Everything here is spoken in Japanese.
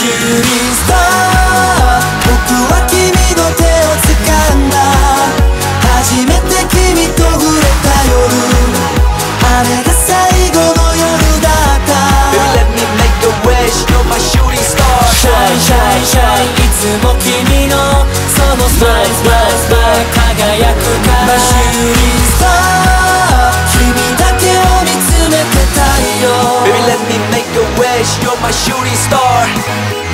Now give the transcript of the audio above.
シューリンスター、僕は君の手を掴んだ。初めて君と触れた夜、あれが最後の夜だった。 Baby let me make a wish, you're my shooting star. シャイシャイシャイ、いつも君のそのスマイルスマイルスマイル輝くから。シューリンスター、君だけを見つめてたいよ。 Baby let me make a wish, you're my shooting star.